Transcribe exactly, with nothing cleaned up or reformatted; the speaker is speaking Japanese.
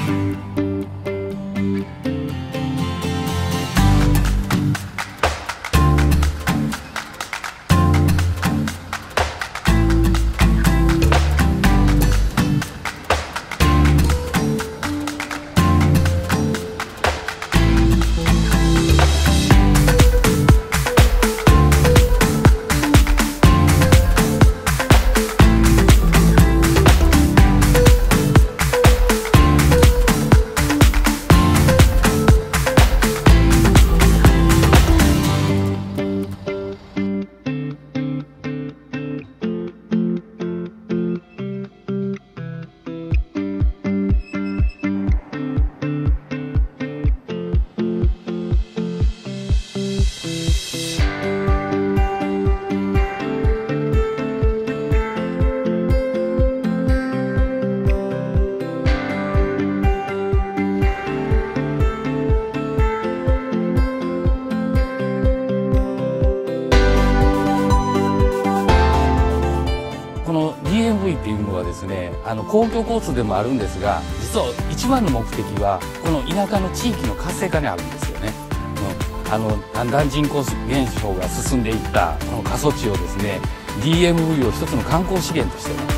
この ディーエムブイ っていうのはですね、あの公共交通でもあるんですが、実は一番の目的はこの田舎の地域の活性化にあるんですよね。うん、あのだんだん人口減少が進んでいったこの過疎地をですね、 ディーエムブイ を一つの観光資源としてね